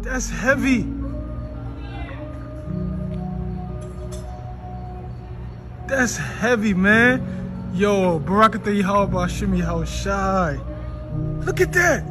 That's heavy. That's heavy, man. Yo, Barakatah Yahweh Shimmy How Shy. Look at that.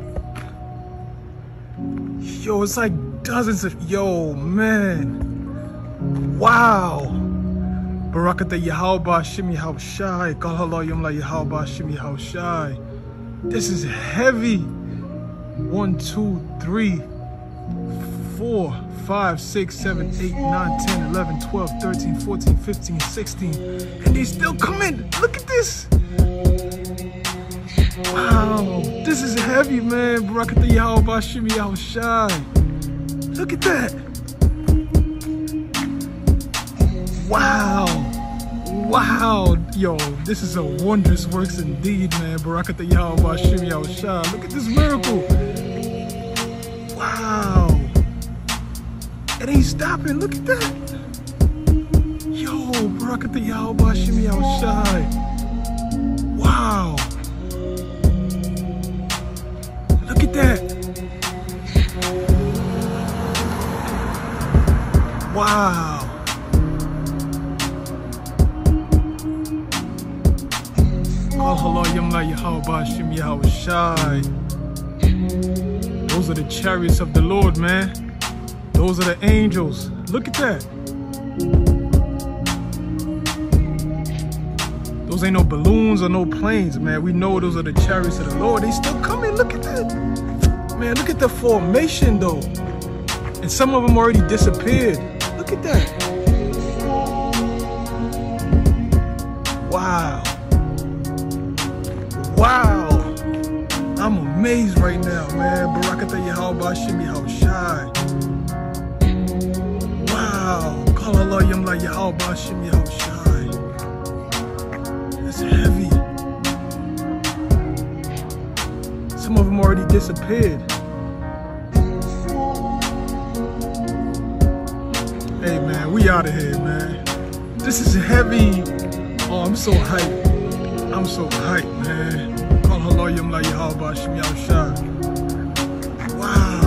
Yo, it's like dozens of, yo, man. Wow. Barakatah Yahweh Shimmy How Shy. Kal Halal Yumla Yahweh Shimmy How Shy. This is heavy. 1, 2, 3, 4, 5, 6, 7, 8, 9, 10, 11, 12, 13, 14, 15, 16. And they still come in. Look at this. Wow. This is heavy, man. Barakatah Yahweh Shimmy How Shy. Look at that. Wow. Wow. Yo, this is a wondrous works indeed, man. Barakatah Yahweh Shimmy How Shy. Look at this miracle. Wow. It ain't stopping. Look at that. Yo, Barakatah Yahweh Shimmy How Shy. Wow. Look at that. Wow. Kal Halal Yumla Yahweh Shimmy How Shy. Those are the chariots of the Lord, man. Those are the angels. Look at that. Those ain't no balloons or no planes, man. We know those are the chariots of the Lord. They still coming. Look at that. Man, look at the formation, though. And some of them already disappeared. Look at that. Wow. Wow. I'm amazed right now, man. Barakatah Yahweh Shimmy How Shy. Wow. Kal Halal Yumla Yahweh Shimmy How Shy. That's heavy. Some of them already disappeared. Hey, man, we out of here, man. This is heavy. Oh, I'm so hyped. I'm so hyped, man. Kal Halal Yumla Yahweh Shimmy How Shy. Wow.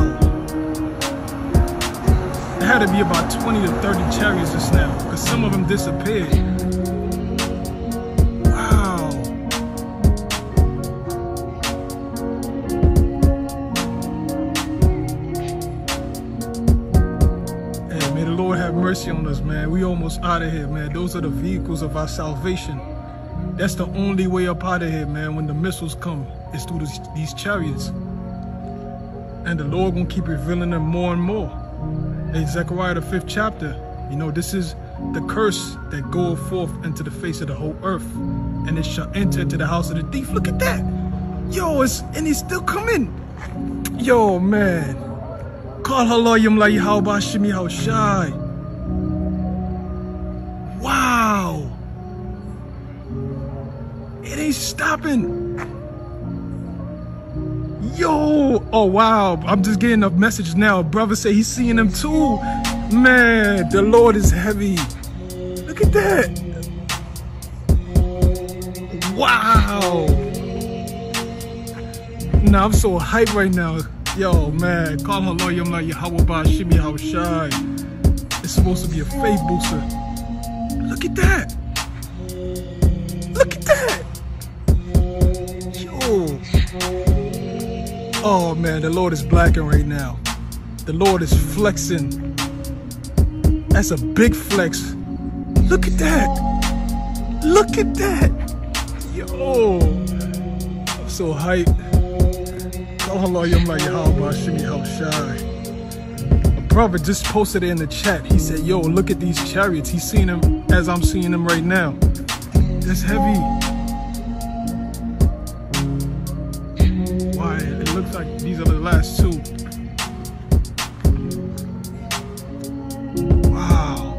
It had to be about 20 to 30 chariots just now, because some of them disappeared. Wow. Hey, may the Lord have mercy on us, man. We almost out of here, man. Those are the vehicles of our salvation. That's the only way up out of here, man. When the missiles come, it's through these chariots. And the Lord gonna keep revealing them more and more. Hey, Zechariah the 5th chapter, you know, this is the curse that goeth forth into the face of the whole earth, and it shall enter into the house of the thief. Look at that. Yo, and he's still coming. Yo, man. Kal Halal Yumla Yahweh Shimmy How Shy. Wow. It ain't stopping. Yo, oh wow, I'm just getting a message now. Brother say he's seeing them too. Man, the Lord is heavy. Look at that. Wow. Nah, I'm so hyped right now. Yo, man, Kal Halal Yumla Yahweh Shimmy How Shy. It's supposed to be a faith booster. Look at that. Look at that. Yo. Oh man, the Lord is blacking right now. The Lord is flexing. That's a big flex. Look at that. Look at that. Yo. I'm so hyped. Kal Halal Yumla Yahweh Shimmy How Shy. A brother just posted it in the chat. He said, yo, look at these chariots. He's seeing them as I'm seeing them right now. That's heavy. Looks like these are the last two. Wow.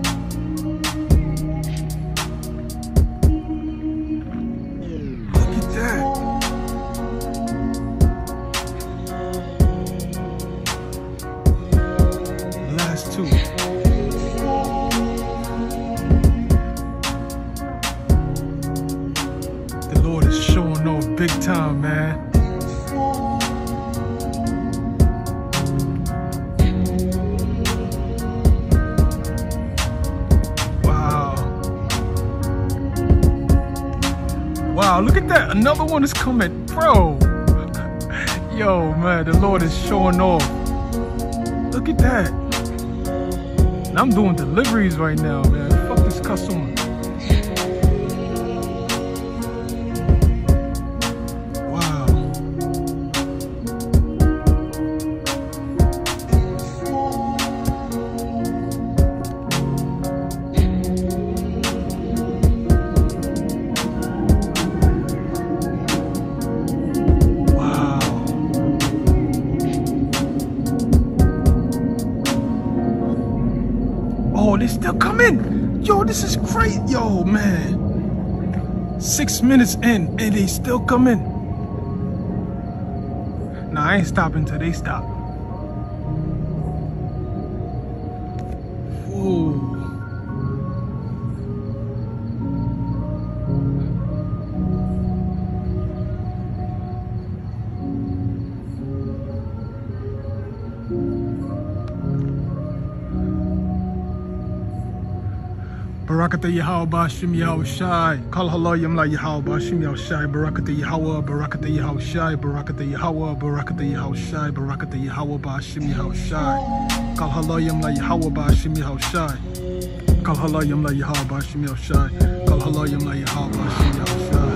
Look at that. The last two. The Lord is showing off big time, man. Wow, look at that. Another one is coming. Bro. Yo, man, the Lord is showing off. Look at that. And I'm doing deliveries right now, man. Fuck this customer. Oh, they still coming. Yo, this is great. Yo, man. 6 minutes in and they still coming. Nah, I ain't stopping till they stop. Whoa. Barakata Yahweh Bashim Yahweh Shai. Kal halayim la Yahweh Bashim Yahweh Shai. Barakata Yahweh, Barakata Yahweh Shai. Barakata Yahweh, Barakata Yahweh Shai. Barakata Yahweh Bashim Yahweh Shai. Kal halayim la Yahweh Bashim Yahweh Shai. Kal halayim la Yahweh Bashim Yahweh Shai. Kal halayim la Yahweh Bashim Yahweh Shai.